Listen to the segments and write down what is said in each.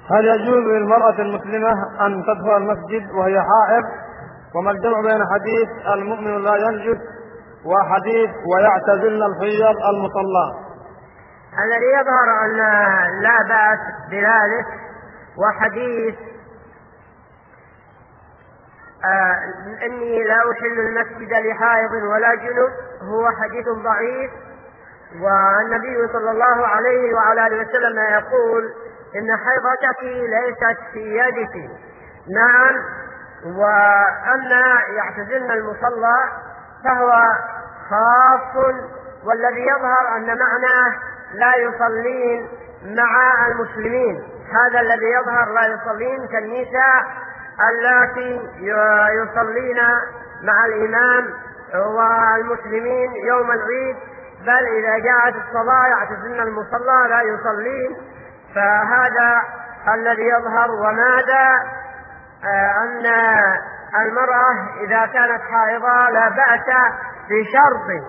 هل يجوز للمرأة المسلمة أن تدخل المسجد وهي حائض؟ وما الجمع بين حديث المؤمن لا ينجس وحديث ويعتزلن الحيض المصلى؟ الذي يظهر أن لا بأس بذلك، وحديث إني لا أحل المسجد لحائض ولا جنب هو حديث ضعيف. والنبي صلى الله عليه وعلى آله وسلم يقول إن حيضتك ليست في يدك. نعم. وأما يعتزلن المصلى فهو خاص، والذي يظهر أن معناه لا يصلين مع المسلمين، هذا الذي يظهر، لا يصلين كالنساء اللاتي يصلين مع الإمام والمسلمين يوم العيد، بل إذا جاءت الصلاة يعتزلن المصلى لا يصلين. فهذا الذي يظهر. وماذا أن المرأة إذا كانت حائضة لا بأس بشرط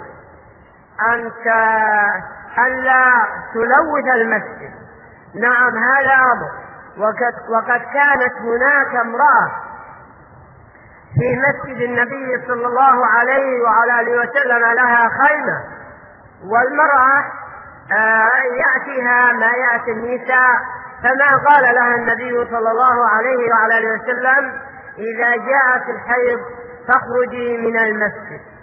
أن لا تلوث المسجد. نعم، هذا أمر. وقد كانت هناك امرأة في مسجد النبي صلى الله عليه وعلى آله وسلم لها خيمة، والمرأة يأتيها ما يأتي النساء، فما قال لها النبي صلى الله عليه وعلى آله وسلم إذا جاءت الحيض فاخرجي من المسجد.